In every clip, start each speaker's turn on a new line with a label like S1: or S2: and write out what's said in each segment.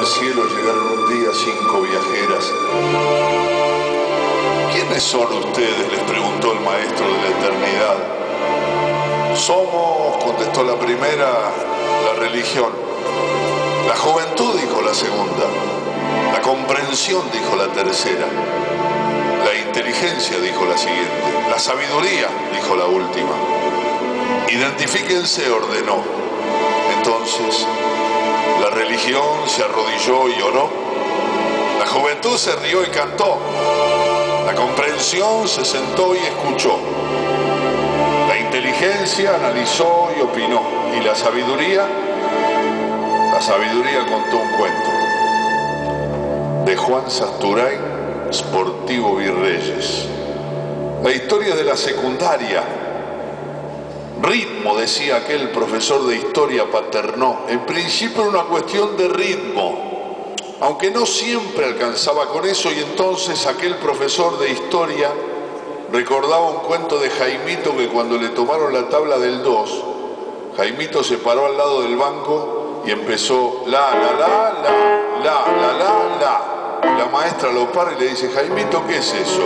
S1: cielo llegaron un día 5 viajeras. ¿Quiénes son ustedes?, les preguntó el maestro de la eternidad. Somos, contestó la primera, la religión. La juventud, dijo la segunda. La comprensión, dijo la tercera. La inteligencia, dijo la siguiente. La sabiduría, dijo la última. Identifíquense, ordenó. Entonces, la religión se arrodilló y oró. La juventud se rió y cantó. La comprensión se sentó y escuchó. La inteligencia analizó y opinó. Y la sabiduría contó un cuento. De Juan Sasturain, Sportivo Virreyes. La historia de la secundaria. Ritmo, decía aquel profesor de historia Paternò. En principio era una cuestión de ritmo, aunque no siempre alcanzaba con eso, y entonces aquel profesor de historia recordaba un cuento de Jaimito, que cuando le tomaron la tabla del 2, Jaimito se paró al lado del banco y empezó la, la, la, la, la, la, la, la. La maestra lo para y le dice: Jaimito, ¿qué es eso?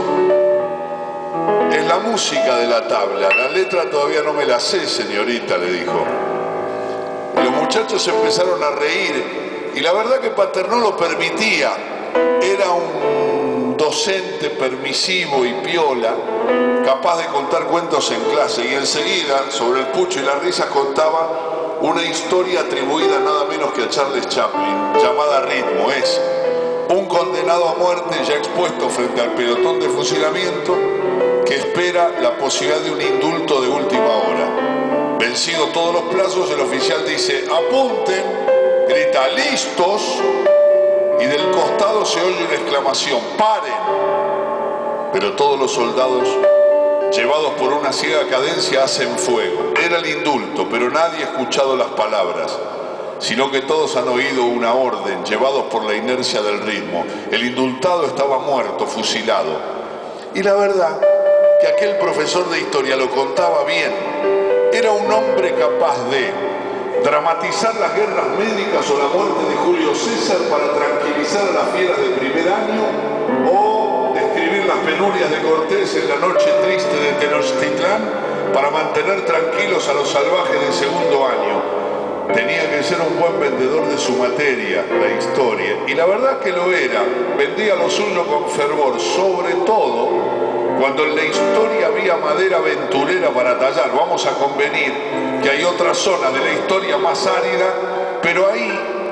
S1: Es la música de la tabla. La letra todavía no me la sé, señorita, le dijo. Y los muchachos empezaron a reír. Y la verdad que Paternò lo permitía. Era un docente permisivo y piola, capaz de contar cuentos en clase. Y enseguida, sobre el pucho y la risa, contaba una historia atribuida nada menos que a Charles Chaplin, llamada Ritmo. Es un condenado a muerte ya expuesto frente al pelotón de fusilamiento, que espera la posibilidad de un indulto de última hora. Vencido todos los plazos, el oficial dice: apunten, grita: listos, y del costado se oye una exclamación: paren. Pero todos los soldados, llevados por una ciega cadencia, hacen fuego. Era el indulto, pero nadie ha escuchado las palabras, sino que todos han oído una orden, llevados por la inercia del ritmo. El indultado estaba muerto, fusilado. Y la verdad que aquel profesor de historia lo contaba bien. Era un hombre capaz de dramatizar las guerras médicas o la muerte de Julio César para tranquilizar a las fieras de primer año, o describir las penurias de Cortés en la noche triste de Tenochtitlán para mantener tranquilos a los salvajes de segundo año. Tenía que ser un buen vendedor de su materia, la historia, y la verdad que lo era. Vendía lo suyo con fervor, sobre todo cuando en la historia había madera aventurera para tallar. Vamos a convenir que hay otra zona de la historia más árida, pero ahí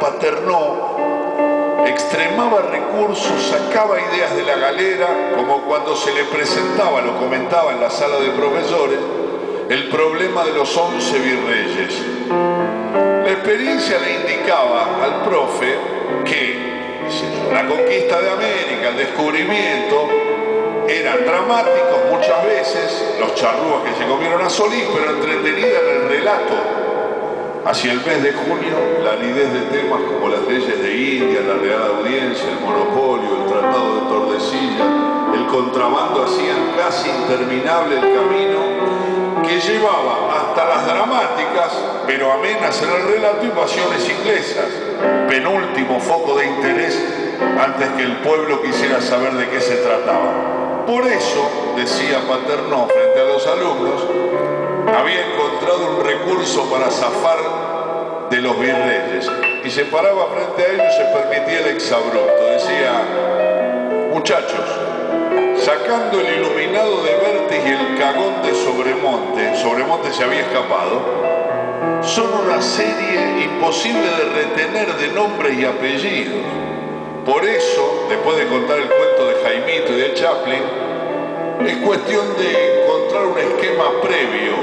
S1: Paternò extremaba recursos, sacaba ideas de la galera, como cuando se le presentaba, lo comentaba en la sala de profesores, el problema de los 11 virreyes. La experiencia le indicaba al profe que la conquista de América, el descubrimiento, eran dramáticos muchas veces, los charrúas que se comieron a Solís, pero entretenida en el relato. Hacia el mes de junio, la nidez de temas como las leyes de India, la Real Audiencia, el monopolio, el Tratado de Tordesillas, el contrabando, hacían casi interminable el camino que llevaba hasta las dramáticas, pero amenas en el relato, invasiones inglesas, penúltimo foco de interés antes que el pueblo quisiera saber de qué se trataba. Por eso, decía Paternò frente a los alumnos, había encontrado un recurso para zafar de los virreyes, y se paraba frente a ellos y se permitía el exabrupto. Decía: muchachos, sacando el iluminado de Vértiz y el cagón de Sobremonte se había escapado, son una serie imposible de retener de nombres y apellidos. Por eso, después de contar el cuento de Jaimito y de Chaplin, es cuestión de encontrar un esquema previo,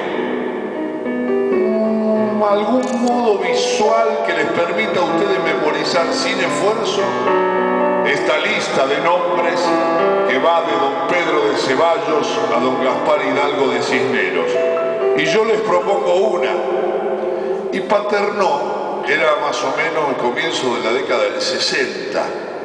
S1: algún modo visual que les permita a ustedes memorizar sin esfuerzo esta lista de nombres que va de don Pedro de Ceballos a don Gaspar Hidalgo de Cisneros. Y yo les propongo una. Y Paternò, era más o menos el comienzo de la década del 60,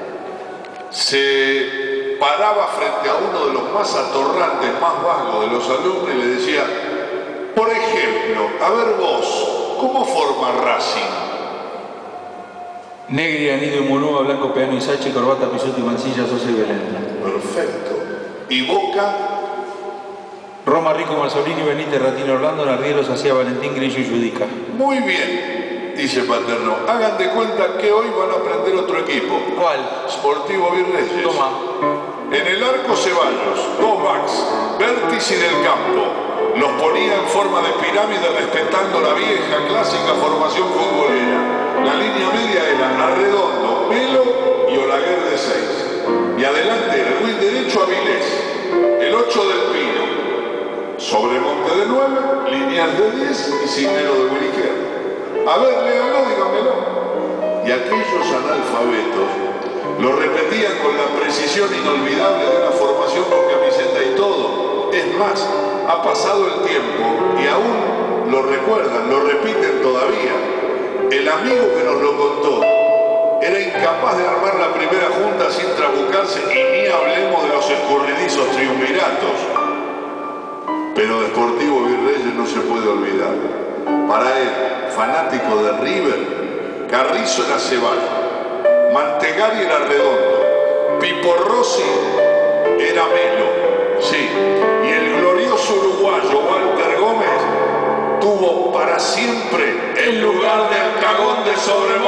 S1: se paraba frente a uno de los más atorrantes, más vagos de los alumnos y le decía: por ejemplo, a ver vos, ¿cómo forma Racing?
S2: Negri, Anido y Munúa, Blanco, Peano y Sachi, Corbata, Pisuti, Mancilla, Sosa y Belén.
S1: Perfecto. ¿Y Boca?
S2: Roma, Rico, Marzolini, Benítez, Ratino, Orlando, Nardielo, Sacía, Valentín, Grillo y Judica.
S1: Muy bien, dice Paterno. Hagan de cuenta que hoy van a aprender otro equipo.
S2: ¿Cuál?
S1: Sportivo Virreyes.
S2: Toma.
S1: En el arco Ceballos, dos backs, vértice del campo. Los ponía en forma de pirámide respetando la vieja clásica formación futbolera. La línea media era Arredondo, Melo y Olaguer de 6. Y adelante el wing derecho Avilés, el 8 del Pino. Sobremonte de 9, Liniers de 10 y Cisnero de wing izquierdo. A ver, léanlo, dígamelo. Y aquellos analfabetos lo repetían con la precisión inolvidable de una formación con camiseta y todo. Es más, ha pasado el tiempo y aún lo recuerdan, lo repiten todavía. El amigo que nos lo contó era incapaz de armar la primera junta sin trabucarse y ni hablemos de los escurridizos triunviratos. Pero de Sportivo Virreyes no se puede olvidar. Para él, fanático de River, Carrizo era Ceballos, Mantegari era Redondo, Pipo Rossi era Melo, sí, y el glorioso uruguayo Walter Gómez tuvo para siempre el lugar del cagón de Sobremonte.